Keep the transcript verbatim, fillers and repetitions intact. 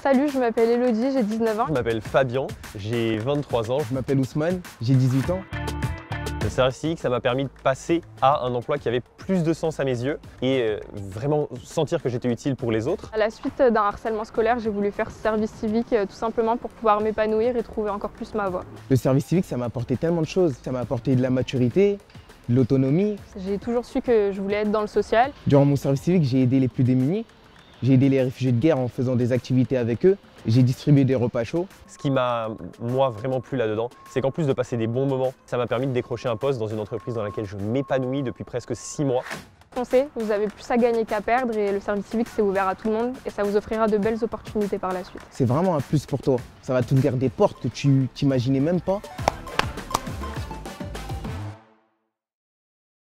Salut, je m'appelle Elodie, j'ai dix-neuf ans. Je m'appelle Fabien, j'ai vingt-trois ans. Je m'appelle Ousmane, j'ai dix-huit ans. Le service civique, ça m'a permis de passer à un emploi qui avait plus de sens à mes yeux et euh, vraiment sentir que j'étais utile pour les autres. À la suite d'un harcèlement scolaire, j'ai voulu faire service civique euh, tout simplement pour pouvoir m'épanouir et trouver encore plus ma voie. Le service civique, ça m'a apporté tellement de choses. Ça m'a apporté de la maturité, de l'autonomie. J'ai toujours su que je voulais être dans le social. Durant mon service civique, j'ai aidé les plus démunis. J'ai aidé les réfugiés de guerre en faisant des activités avec eux. J'ai distribué des repas chauds. Ce qui m'a, moi, vraiment plu là-dedans, c'est qu'en plus de passer des bons moments, ça m'a permis de décrocher un poste dans une entreprise dans laquelle je m'épanouis depuis presque six mois. Foncez, vous avez plus à gagner qu'à perdre et le service civique, c'est ouvert à tout le monde et ça vous offrira de belles opportunités par la suite. C'est vraiment un plus pour toi. Ça va t'ouvrir des portes que tu t'imaginais même pas.